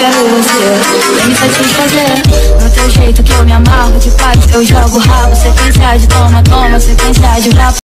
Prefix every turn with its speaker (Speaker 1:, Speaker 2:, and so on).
Speaker 1: quero você, vem me satisfazer no teu jeito que eu me amarro de paz. Eu jogo rabo, sequência de toma, toma, sequência de rap.